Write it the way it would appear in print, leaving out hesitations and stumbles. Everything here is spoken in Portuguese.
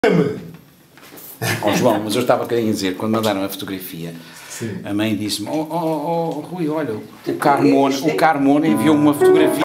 Oh, João, mas eu estava a querer dizer, quando mandaram a fotografia, sim, a mãe disse-me, Rui, olha, o Carmona enviou-me uma fotografia.